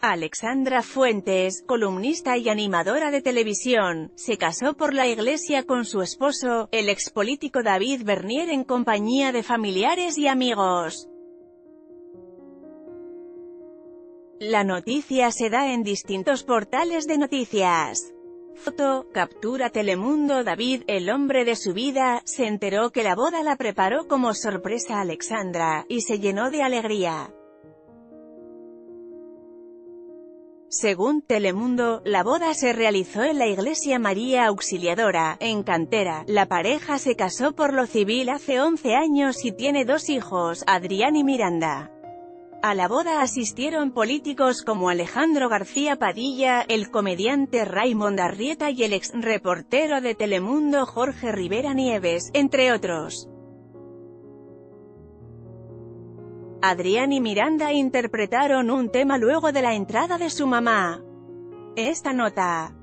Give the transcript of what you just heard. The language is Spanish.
Alexandra Fuentes, columnista y animadora de televisión, se casó por la iglesia con su esposo, el expolítico David Bernier, en compañía de familiares y amigos. La noticia se da en distintos portales de noticias. Foto, captura Telemundo. David, el hombre de su vida, se enteró que la boda la preparó como sorpresa Alexandra, y se llenó de alegría. Según Telemundo, la boda se realizó en la Iglesia María Auxiliadora, en Cantera. La pareja se casó por lo civil hace 11 años y tiene 2 hijos, Adrián y Miranda. A la boda asistieron políticos como Alejandro García Padilla, el comediante Raymond Arrieta y el ex reportero de Telemundo Jorge Rivera Nieves, entre otros. Adrián y Miranda interpretaron un tema luego de la entrada de su mamá. Esta nota